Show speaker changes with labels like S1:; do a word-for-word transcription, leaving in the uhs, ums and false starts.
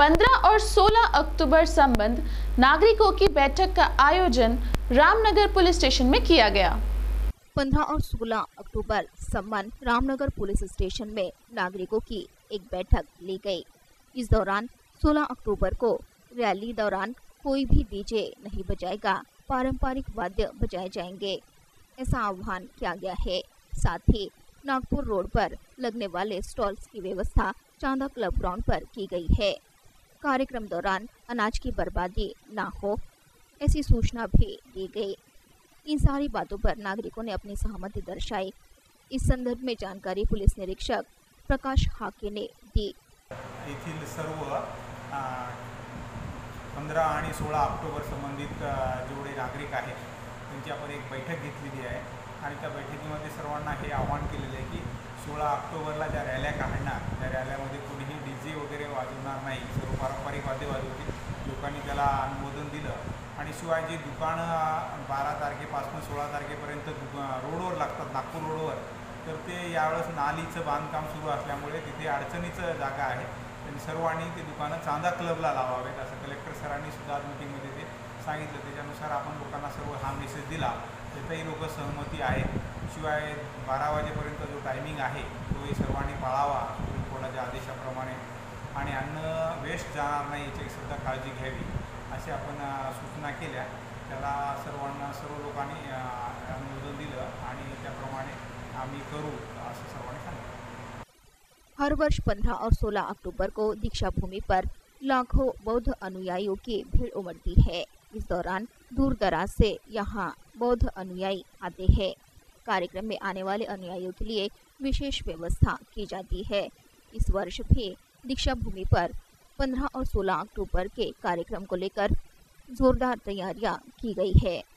S1: पंद्रह और सोलह अक्टूबर संबंध नागरिकों की बैठक का आयोजन रामनगर पुलिस स्टेशन में किया गया।
S2: पंद्रह और सोलह अक्टूबर संबंध रामनगर पुलिस स्टेशन में नागरिकों की एक बैठक ली गई। इस दौरान सोलह अक्टूबर को रैली दौरान कोई भी डीजे नहीं बजाएगा, पारंपरिक वाद्य बजाए जाएंगे, ऐसा आह्वान किया गया है। साथ ही नागपुर रोड पर लगने वाले स्टॉल्स की व्यवस्था चांदा क्लब ग्राउंड पर की गई है। कार्यक्रम दौरान अनाज की बर्बादी ना हो, ऐसी सूचना भी दी गई। इन सारी बातों पर नागरिकों ने अपनी सहमति दर्शाई। इस संदर्भ में जानकारी पुलिस निरीक्षक प्रकाश हाके ने दी।
S3: येथील सर्व पंधरा आणि सोळा ऑक्टोबर संबंधित जेवढे नागरिक आहेत त्यांची आपण एक बैठक घेतलेली आहे आणि त्या बैठकीमध्ये सर्वांना हे आवाहन केलेलं आहे की सोळा ऑक्टोबरला ज्या रॅल्या काढणार त्या रॅल्यामध्ये कोणीही डी जे वगैरे वाजवणार नाही, सर्व पारंपरिक वाद्य वाजवतील। लोकांनी त्याला अनुमोदन दिलं आणि शिवाय जे दुकानं बारा तारखेपासून सोळा तारखेपर्यंत रोडवर लागतात नागपूर रोडवर, तर ते यावेळेस नालीचं बांधकाम सुरू असल्यामुळे तिथे अडचणीचं जागा आहे। त्यांनी सर्वांनी ते दुकानं चांदा क्लबला लावावेत असं कलेक्टर सरांनी सुद्धा मीटिंगमध्ये ते सांगितलं। त्याच्यानुसार आपण लोकांना सर्व हा मेसेज दिला, त्यातही लोक सहमती आहेत। शिवाय बारा वाजेपर्यंत जो टायमिंग आहे तोही सर्वांनी पाळावा सुप्रीम कोर्टाच्या आदेशाप्रमाणे आणि अन्न वेस्ट जाणार नाही याची सुद्धा काळजी घ्यावी अशी आपण सूचना केल्या। त्याला सर्वांना सर्व लोकांनी अनुमोदन दिलं आणि त्याप्रमाणे आम्ही करू असं सर्वांनी सांगितलं।
S2: हर वर्ष पंद्रह और सोलह अक्टूबर को दीक्षा भूमि पर लाखों बौद्ध अनुयायियों की भीड़ उमड़ती है। इस दौरान दूर दराज से यहाँ बौद्ध अनुयायी आते हैं। कार्यक्रम में आने वाले अनुयायियों के लिए विशेष व्यवस्था की जाती है। इस वर्ष भी दीक्षा भूमि पर पंद्रह और सोलह अक्टूबर के कार्यक्रम को लेकर जोरदार तैयारियां की गई है।